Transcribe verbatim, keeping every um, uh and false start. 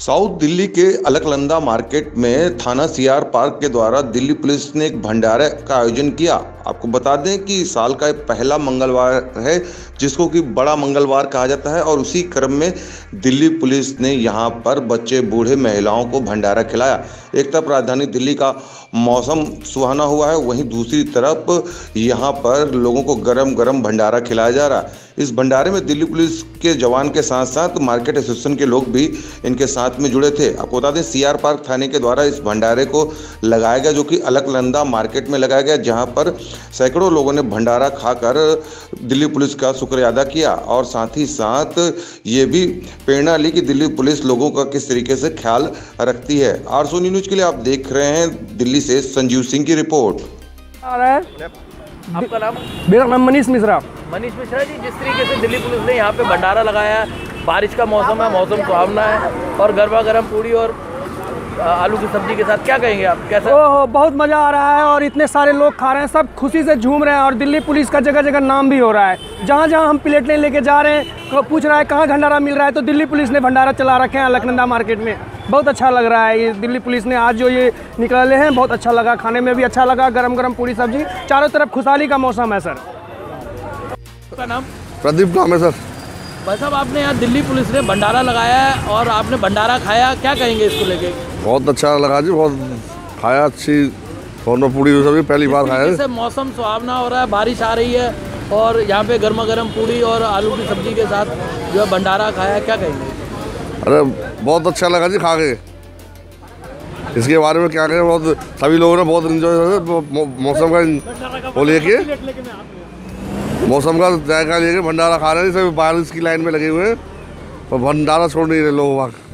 South Delhi के Alaknanda market में थाना सीआर पार्क के द्वारा दिल्ली पुलिस ने एक भंडारे का आयोजन किया। आपको बता दें कि साल का पहला मंगलवार है जिसको कि बड़ा मंगलवार कहा जाता है और उसी क्रम में दिल्ली पुलिस ने यहां पर बच्चे बूढ़े महिलाओं को भंडारा खिलाया। एक तरफ राजधानी दिल्ली का मौसम सुहाना हुआ है, वहीं दूसरी तरफ यहां पर लोगों को गरम गरम भंडारा खिलाया जा रहा है। इस भंडारे में दिल्ली पुलिस के जवान के साथ साथ मार्केट एसोसिएशन के लोग भी इनके साथ में जुड़े थे। आपको बता दें सीआर पार्क थाने के द्वारा इस भंडारे को लगाया गया, जो कि अलकनंदा मार्केट में लगाया गया, जहां पर सैकड़ों लोगों ने भंडारा खाकर दिल्ली पुलिस का शुक्रिया अदा किया और साथ ही साथ ये भी प्रेरणा ली कि दिल्ली पुलिस लोगों का किस तरीके से ख्याल रखती है। आरसो न्यूज के लिए आप देख रहे हैं दिल्ली से संजीव सिंह की रिपोर्ट। आपका नाम? मेरा नाम मनीष मिश्रा। मनीष मिश्रा जी, जिस तरीके से दिल्ली पुलिस ने यहाँ पे भंडारा लगाया है, बारिश का मौसम है, मौसम सुहावना है और गर्मा गर्म पूड़ी और आलू की सब्जी के साथ, क्या कहेंगे आप? कैसा? ओह, बहुत मज़ा आ रहा है और इतने सारे लोग खा रहे हैं, सब खुशी से झूम रहे हैं और दिल्ली पुलिस का जगह जगह नाम भी हो रहा है। जहाँ जहाँ हम प्लेटें लेके जा रहे हैं, पूछ रहा है कहाँ भंडारा मिल रहा है, तो दिल्ली पुलिस ने भंडारा चला रखे हैं अलकनंदा मार्केट में। बहुत अच्छा लग रहा है। ये दिल्ली पुलिस ने आज जो ये निकाले हैं बहुत अच्छा लगा, खाने में भी अच्छा लगा, गरम गरम पूरी सब्जी, चारों तरफ खुशहाली का मौसम है। सर आपका नाम? प्रदीप नाम है सर। भाई साहब, आपने यहाँ दिल्ली पुलिस ने भंडारा लगाया है और आपने भंडारा खाया, क्या कहेंगे इसको लेके? बहुत अच्छा लगा जी, बहुत खाया, अच्छी दोनों पूड़ी सब्जी पहली बार खाया है। मौसम सुहावना हो रहा है, बारिश आ रही है और यहाँ पे गर्मा गर्म पूड़ी और आलू की सब्जी के साथ जो है भंडारा खाया, क्या कहेंगे? अरे बहुत अच्छा लगा जी खा के। इसके बारे में क्या कहें, बहुत सभी लोगों ने बहुत इंजॉय मौसम का वो लेके मौसम का जायका लेके भंडारा खा रहे हैं। सभी बारिश की लाइन में लगे हुए हैं और भंडारा छोड़ नहीं रहे लोग वहाँ।